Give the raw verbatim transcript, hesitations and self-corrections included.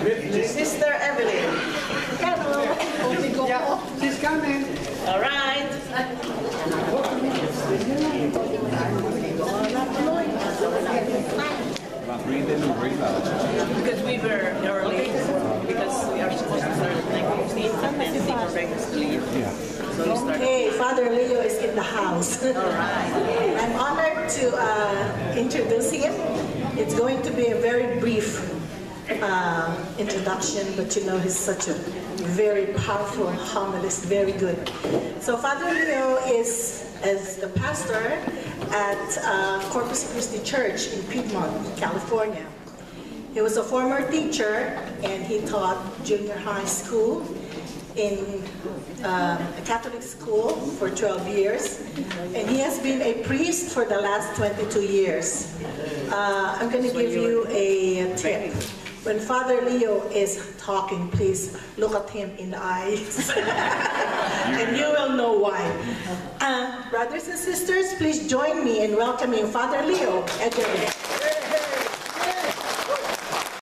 Sister Evelyn. Hello. Yeah, she's coming. All right. Because we were early, because we are supposed to start at nine fifteen, and then they were ready to leave. Yeah. So we started. Okay, Father Leo is in the house. All right. I'm honored to uh, introduce him. It's going to be a very brief uh, introduction, but you know he's such a very powerful homilist, very good. So Father Leo is as the pastor at uh, Corpus Christi Church in Piedmont, California. He was a former teacher, and he taught junior high school in uh, a Catholic school for twelve years, and he has been a priest for the last twenty-two years. Uh, I'm going to give you a tip. When Father Leo is talking, please look at him in the eyes, and you will know why. Uh, brothers and sisters, please join me in welcoming Father Leo Edgerly.